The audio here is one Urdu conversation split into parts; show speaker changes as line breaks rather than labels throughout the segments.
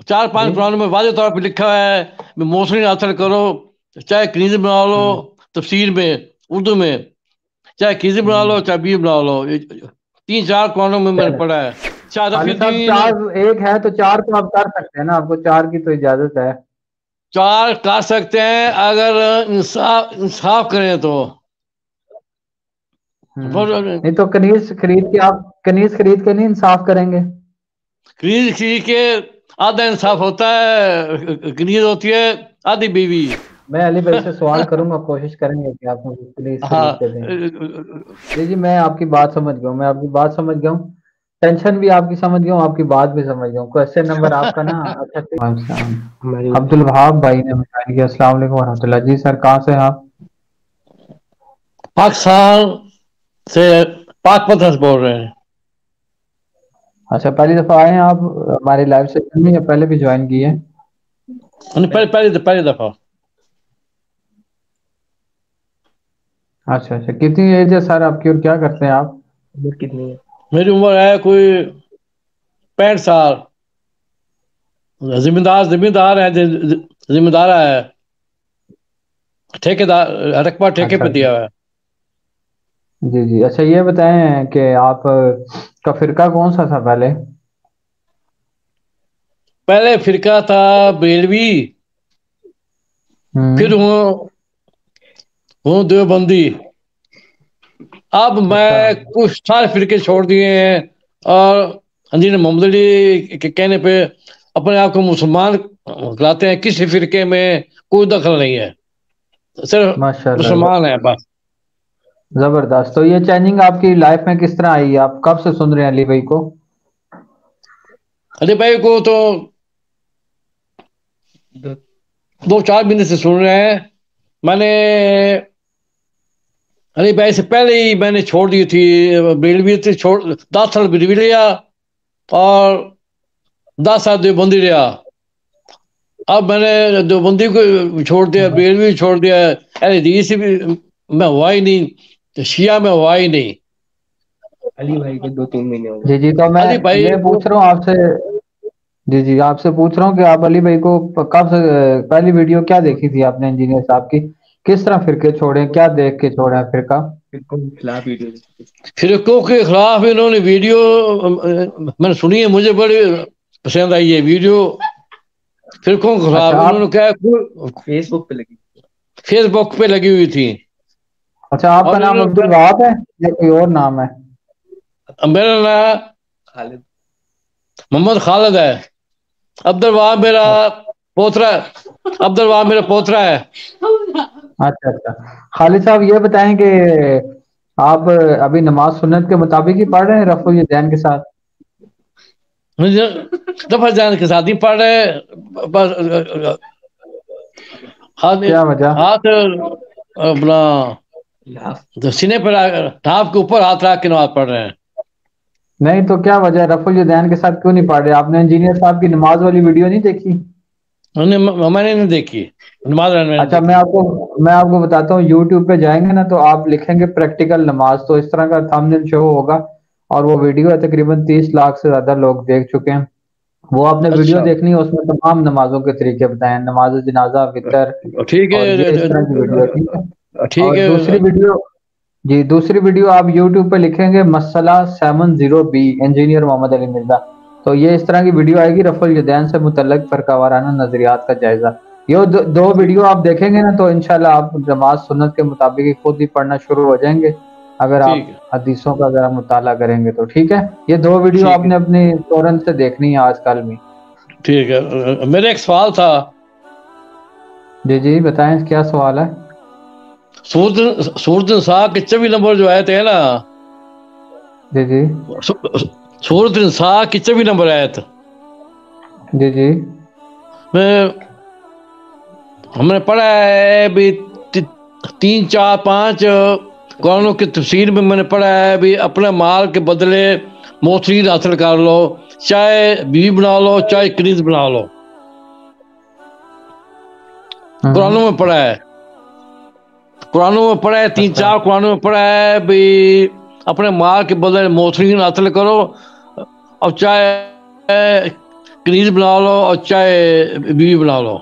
4-5
جی
قرآن میں واضح طور پہ لکھا ہے کہ موسری حاصل کرو، چاہے کنیز بنا لو تفسیر میں اردو میں، چاہے کنیز بنا لو چاہے بی بنا لو، 3-4 قرآنوں میں میں نے پڑھا ہے. شاہ رفیع
خالد صاحب
الدین
4 ایک ہے تو 4 تو آپ کر سکتے ہیں نا، آپ کو 4 کی تو اجازت ہے.
4 کر سکتے ہیں اگر انصاف کریں تو.
نہیں تو کنیز خرید کے آپ کنیز خرید کے نہیں انصاف کریں گے؟
کنیز کے آدھا انصاف ہوتا ہے، کنیز ہوتی ہے آدھی بیوی.
میں علی بھائی سے سوال کروں گا، کوشش کریں گے کہ آپ مجھے کنیز
ہاں
خرید کے دیں. جی جی میں آپ کی بات سمجھ گیا ہوں، میں آپ کی بات سمجھ گیا ہوں، ٹینشن بھی آپ کی سمجھ گیا ہوں، آپ کی بات بھی سمجھ گیا ہوں. کوشچن نمبر آپ کا نا اچھا عبد الوہاب بھائی نے بتایا کہ السلام علیکم ورحمۃ اللہ. جی سر کہاں سے ہیں آپ؟
پاکستان سے پاک پتن سے بول رہے ہیں.
اچھا پہلی دفعہ آئے ہیں آپ ہماری لائف سے یا پہلے بھی جوائن کی ہے؟
پہلی دفعہ.
اچھا کتنی ایج ہے سر آپ کی اور کیا کرتے ہیں آپ؟
کتنی ہے؟
میری عمر ہے کوئی 65 سال. ذمہ دار ہے، ذمہ دار ہے، ٹھیکیدار رقبہ ٹھیکے
اچھا
پہ دیا ہوا ہے.
جی جی اچھا یہ بتائیں کہ آپ کا فرقہ کون سا تھا پہلے؟
پہلے فرقہ تھا بیلوی، پھر ہوں دیوبندی. اب
اچھا
میں کچھ سارے فرقے چھوڑ دیے ہیں اور حضرت محمد علی کے کہنے پہ اپنے آپ کو مسلمان کہلاتے ہیں. کسی فرقے میں کوئی دخل نہیں ہے، صرف
ماشاء اللہ
مسلمان ہیں بس.
زبردست. تو یہ چینجنگ آپ کی لائف میں کس طرح آئی؟ آپ کب سے سن رہے ہیں علی بھائی کو؟
علی بھائی کو تو 2-4 مہینے سے سن رہے ہیں. میں نے علی بھائی سے پہلے ہی میں نے چھوڑ دی تھی بریلوی تھی، 10 سال بریلوی لیا اور 10 سال دیوبندی لیا. اب میں نے دیوبندی کو چھوڑ دیا، بریلوی چھوڑ دیا، حدیث بھی میں ہوا ہی نہیں، شیعہ میں ہوا ہی نہیں.
علی بھائی کو 2-3 مہینے ہو گئے.
جی جی تو میں
علی بھائی
یہ
کو
پوچھ رہا ہوں آپ سے، جی جی آپ سے پوچھ رہا ہوں کہ آپ علی بھائی کو کب سے پہلی ویڈیو کیا دیکھی تھی آپ نے انجینئر صاحب کی؟ کس طرح فرقے چھوڑے، کیا دیکھ کے چھوڑے فرقہ؟
خلاف ویڈیو
فرقوں کے خلاف انہوں نے ویڈیو میں نے سنی ہے، مجھے بڑی پسند آئی ہے ویڈیو. فرقوں کے خلاف
اچھا
انہوں
آپ
نے کیا
فیس بک پہ لگی.
فیس بک پہ لگی ہوئی تھی.
اچھا آپ کا
اور
نام عبد الوہاب ہے یا کوئی اور نام ہے؟
میرا نام
خالد
محمد خالد ہے. عبد الوہاب میرا پوترا، عبد الوہاب میرا پوترا ہے.
اچھا خالد صاحب یہ بتائیں کہ آپ ابھی نماز سنت کے مطابق ہی پڑھ رہے ہیں رفع الیدین کے ساتھ؟
رفع الیدین کے ساتھ ہی پڑھ رہے بس.
کیا وجہ؟
ہاتھ اپنا سینے پر ٹھاپ کے اوپر ہاتھ رکھ کے نماز پڑھ رہے ہیں.
نہیں تو کیا وجہ رفع الیدین کے ساتھ کیوں نہیں پڑھ رہے؟ آپ نے انجینئر صاحب کی نماز والی ویڈیو نہیں دیکھی؟
میں نے نہیں دیکھی نماز، میں نے
اچھا
دیکھی.
میں آپ کو بتاتا ہوں، یوٹیوب پہ جائیں گے نا تو آپ لکھیں گے پریکٹیکل نماز، تو اس طرح کا تھمبنیل شو ہوگا اور وہ ویڈیو ہے، تقریباً 30 لاکھ سے زیادہ لوگ دیکھ چکے ہیں. وہ آپ نے ویڈیو
اچھا
دیکھنی ہے، اس میں تمام نمازوں کے طریقے بتائے ہیں، نماز جنازہ، وطر
ٹھیک
اور یہ اس طرح کی ویڈیو ہے. ٹھیک ہے.
ٹھیک
اور
ہے.
دوسری ویڈیو آپ یوٹیوب پہ لکھیں گے مسئلہ 70B انجینئر محمد علی مرزا، تو یہ اس طرح کی ویڈیو آئے گی رفع الیدین سے متعلق فرقہ وارانہ نظریات کا جائزہ. یہ دو ویڈیو آپ دیکھیں گے نا تو انشاءاللہ آپ نماز سنت کے مطابق ہی خود ہی پڑھنا شروع ہو جائیں گے اگر آپ
ٹھیک ہے.
حدیثوں کا ذرا مطالعہ کریں گے تو. ٹھیک ہے. یہ 2 ویڈیو
ٹھیک
آپ
ہے.
نے اپنی فوراً سے دیکھنی ہے آج کل میں.
ٹھیک ہے. میرا ایک سوال تھا.
جی جی بتائیں کیا سوال ہے؟
سورۃ النساء کے 24 نمبر جو آیت ہے نا،
جی جی
سورۃ النساء کی 24 نمبر آیت
جی جی
میں ہم نے پڑھا ہے بھی 3-4-5 قرآنوں کی تفسیر میں نے پڑھا ہے بھی اپنے مال کے بدلے موثریت حاصل کر لو، چاہے بیوی بنا لو چاہے کنیز بنا لو. قرآنوں میں پڑھا ہے،
اچھا
3-4 قرآنوں میں پڑھا ہے بھی اپنے مال کے بدلے موثریت حاصل کرو، اور چاہے کنیز بنا لو اور چاہے بیوی بنا لو.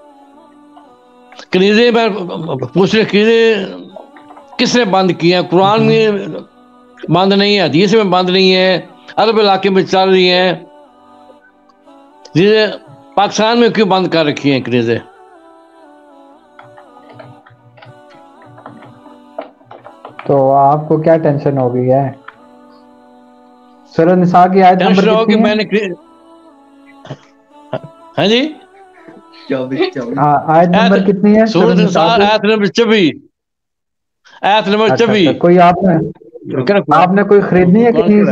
کنیزیں میں پوچھ رہے کنیزیں کس نے بند کی ہیں؟ قرآن میں بند نہیں ہے، حدیث میں بند نہیں ہے، عرب علاقے میں چل رہی ہیں. پاکستان میں کیوں بند کر رکھی ہیں کنیزیں؟
تو آپ کو کیا ٹینشن ہو گئی ہے؟ سورہ نساء کی آیت نمبر
ٹینشن ہو کہ
کتنی
میں
ہے؟
نے ہاں جی
24
آیت نمبر کتنی ہے سورہ
سورۃ
نساء
النساء
کی؟
آیت نمبر 24. آیت نمبر
اچھا
24.
اچھا، کوئی آپ نے کوئی خریدنی ہے کنیز؟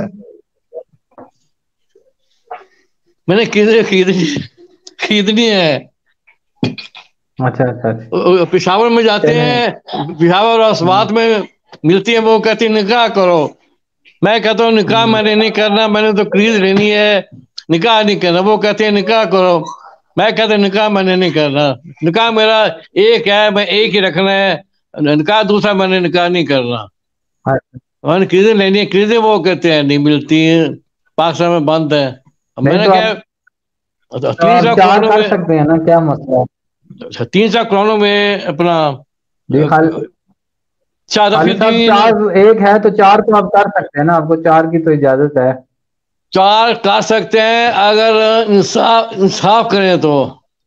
میں نے خریدنی ہے.
اچھا اچھا اچھا،
پشاور میں جاتے
چلیں.
ہیں، پشاور اور اسوات میں ملتی ہے، وہ کہتی نکاح کرو. میں کہتا ہوں نکاح میں نے نہیں کرنا، میں نے تو کنیز لینی ہے، نکاح نہیں کرنا. وہ کہتے ہیں نکاح کرو. میں کہتا ہوں نکاح میں نے نہیں کرنا، نکاح میرا ایک ہے، میں ایک ہی رکھنا ہے. نکاح دوسرا میں نے نکاح نہیں کرنا. میں نے کنیزیں لینی ہے، کنیزیں وہ کہتے ہیں نہیں ملتی ہیں، پاکستان میں بند ہے. میں
نہیں
نے
تو
کہا
آپ
300
چار
قرآنوں
کر
میں
سکتے ہیں نا، کیا مسئلہ ہے؟
300 قرآنوں میں اپنا
جی خالد صاحب،
الدین
چار ایک ہے تو چار تو آپ کر سکتے ہیں نا، آپ کو چار کی تو اجازت ہے.
4 کر سکتے ہیں اگر انصاف کریں تو.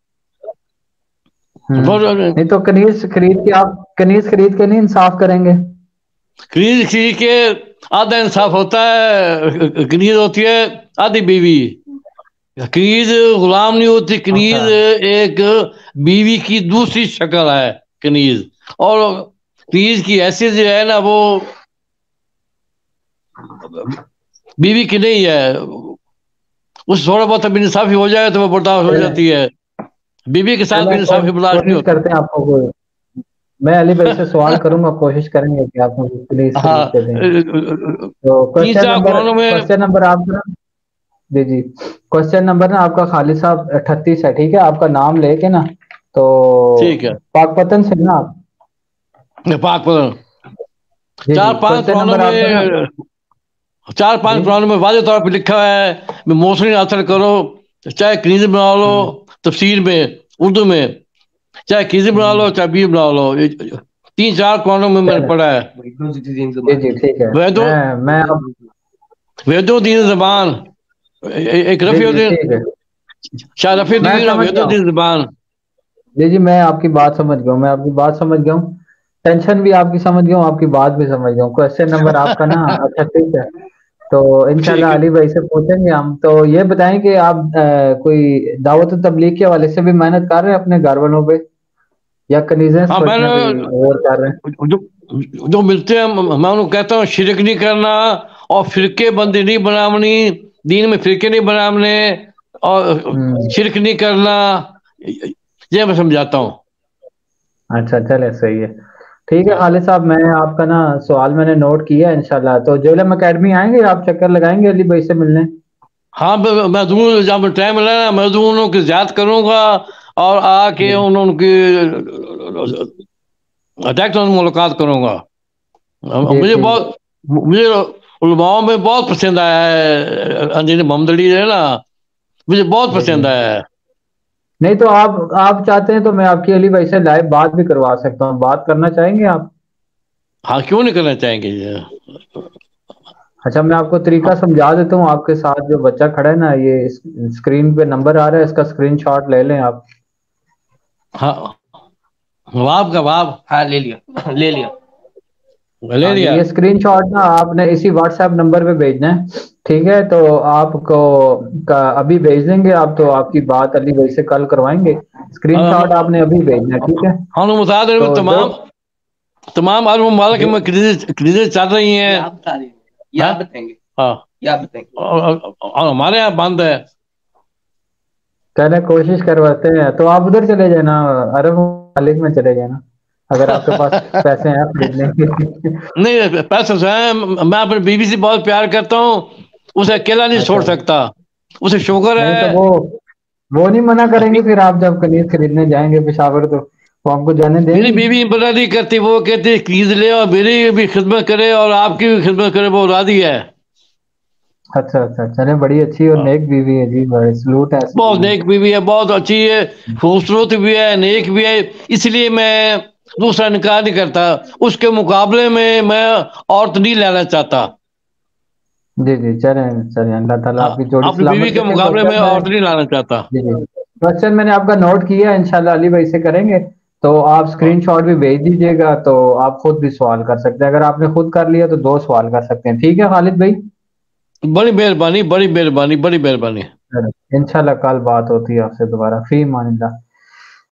نہیں تو کنیز خرید کے نہیں انصاف کریں گے؟
کنیز کے آدھا انصاف ہوتا ہے. کنیز ہوتی ہے آدھی بیوی. کنیز غلام نہیں ہوتی، کنیز
اچھا
ایک بیوی کی دوسری شکل ہے کنیز. اور کنیز کی حیثیت جو ہے نا وہ بیوی کی نہیں ہے. اس تھوڑا بہت اب انصافی ہو جائے تو وہ برداشت ہو
چلیں
جاتی ہے. بیوی کے ساتھ
چلیں،
بھی انصافی برداشت نہیں
کوشش
ہوتا.
کرتے ہیں آپ کو. میں علی بھائی سے سوال کروں گا، کوشش کریں گے کہ آپ مجھے پلیز
ہاں
خرید کے دیں. تو
300 قرآنوں میں.
کوشچن نمبر آپ کا، جی جی، کوشچن نمبر نا آپ کا خالد صاحب 38 ہے. ٹھیک ہے، آپ کا نام لے کے نا، تو
ٹھیک ہے
پاک پتن سے نا آپ.
پاک پتن.
جی جی،
4-5
کوشچن
قرآنوں
نمبر آپ کا نا.
میں 4-5
جی
قرآنوں میں واضح طور پہ لکھا ہے کہ موسمی حاصل کرو، چاہے کنیز بنا لو تفسیر میں اردو میں، چاہے کنیز بنا لو چاہے بیوی بنا لو. 3-4 قرآنوں میں میں نے
چلیں.
پڑھا ہے.
جی جی ٹھیک ہے،
ویدوں
میں اب.
ویدوں دین زبان، ایک
جی
رفیع
جی
الدین
ٹھیک ہے،
شاہ رفیع
میں
الدین اور
سمجھ گیا
ویدوں
ہوں.
دین زبان.
جی جی، میں آپ کی بات سمجھ گیا ہوں، ٹینشن بھی آپ کی سمجھ گیا ہوں، آپ کی بات بھی سمجھ گیا ہوں. کوشچن نمبر آپ کا نا. اچھا ٹھیک ہے، تو انشاءاللہ
ٹھیک ہے.
علی بھائی سے پوچھیں گے ہم. تو یہ بتائیں کہ آپ کوئی دعوت و تبلیغ کے حوالے سے بھی محنت کر رہے ہیں اپنے گھر والوں پہ، یا کنیزیں
ہاں میں
سوچنا
نے
بھی غور کر رہے ہیں؟
جو ملتے ہیں میں انہوں کہتا ہوں شرک نہیں کرنا، اور فرقے بندی نہیں بنامنی، دین میں فرقے نہیں بنامنے، اور شرک نہیں کرنا، یہ میں سمجھاتا ہوں.
اچھا چلے، صحیح ہے. ٹھیک ہے
ہاں
خالد صاحب، میں آپ کا نا سوال میں نے نوٹ کیا ہے. انشاءاللہ تو جولم اکیڈمی آئیں گے، آپ چکر لگائیں گے علی بھائی سے ملنے؟
ہاں میں ضرور، جب ٹائم ملے نا میں ضرور انہوں کی زیارت کروں گا، اور آ کے
جی
انہوں کی ملاقات کروں گا.
جی ٹھیک.
مجھے علماؤں میں بہت پسند آیا ہے انجینئر محمد علی ہے نا، مجھے بہت
جی جی،
پسند آیا ہے.
نہیں تو آپ چاہتے ہیں تو میں آپ کی علی بھائی سے لائیو بات بھی کروا سکتا ہوں. بات کرنا چاہیں گے آپ؟
ہاں کیوں نہیں کرنا چاہیں گے.
اچھا، میں آپ کو طریقہ سمجھا دیتا ہوں. آپ کے ساتھ جو بچہ کھڑا ہے نا، یہ اسکرین پہ نمبر آ رہا ہے، اس کا اسکرین شاٹ لے لیں آپ.
ہاں واب
ہاں لے لیا لے لیا.
لے
ہاں جی،
لیا.
یہ اسکرین شاٹ نا آپ نے اسی واٹس ایپ نمبر پہ بھیجنا ہے. ٹھیک ہے، تو آپ کو ابھی بھیج دیں گے آپ، تو آپ کی بات علی بھائی سے کل کروائیں گے. اسکرین شاٹ آپ نے ابھی بھیجنا ہے، ٹھیک ہے؟
ہم متعد
تو جو
تمام عالم ممالک
جی
میں کریزیں چل رہی ہیں.
آپ بتا دیں گے یا آپ بتائیں گے؟
ہاں
یا آپ بتائیں گے؟
اور ہمارے یہاں بند ہے.
کہنے کوشش کرواتے ہیں تو آپ ادھر چلے جانا، عرب ممالک میں چلے جانا، اگر آپ کے پاس پیسے ہیں خریدنے کے.
نہیں پیسے سے ہیں، میں اپنی بیوی سے بہت پیار کرتا ہوں، اسے اکیلا نہیں چھوڑ
اچھا،
سکتا، اسے شوگر
نہیں تو
ہے.
وہ نہیں منع کریں گے پھر آپ جب کنیز خریدنے جائیں گے پشاور، تو وہ آپ کو جانے دیں
میری
گی؟
بیوی منع نہیں کرتی، وہ کہتی کنیز لے اور میری بھی خدمت کرے اور آپ کی بھی خدمت کرے، وہ راضی ہے.
اچھا اچھا، چلے بڑی اچھی اور نیک بیوی ہے جی، بڑے سلوٹ ہے ایسی
بہت
بیوی۔
نیک بیوی ہے، بہت اچھی ہے، خوبصورت بھی ہے، نیک بھی ہے، اس لیے میں دوسرا نکاح نہیں کرتا، اس کے مقابلے میں عورت نہیں لینا چاہتا،
جی جی، چلیں چلیں، اللہ تعالیٰ آپ کی جوڑی
اپنی بیوی
سلامت
کے
رکھے۔
مقابلے میں
کوشچن میں نے،
عورت نہیں لانا چاہتا۔
جی جی، کوشچن میں نے آپ کا نوٹ کیا ہے، انشاءاللہ علی بھائی سے کریں گے، تو آپ اسکرین شاٹ بھی بھیج دیجیے گا، تو آپ خود بھی سوال کر سکتے ہیں، اگر آپ نے خود کر لیا تو 2 سوال کر سکتے ہیں، ٹھیک ہے خالد بھائی؟
بڑی مہربانی، بڑی مہربانی، بڑی مہربانی۔
انشاءاللہ کل بات ہوتی ہے آپ سے دوبارہ، فی امان اللہ۔